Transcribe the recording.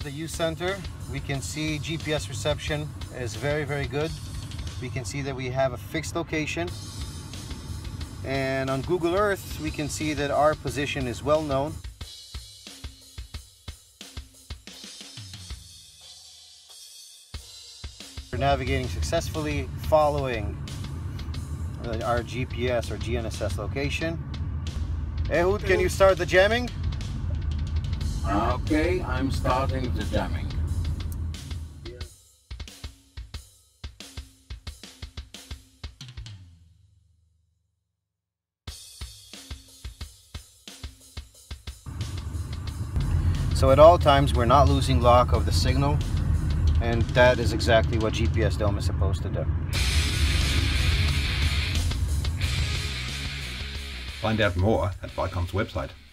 the youth center, we can see GPS reception is very, very good. We can see that we have a fixed location. And on Google Earth, we can see that our position is well known. We're navigating successfully following our GPS or GNSS location. Ehud, can you start the jamming? Okay, I'm starting the jamming. So at all times we're not losing lock of the signal, and that is exactly what GPSdome is supposed to do. Find out more at Vicom's website.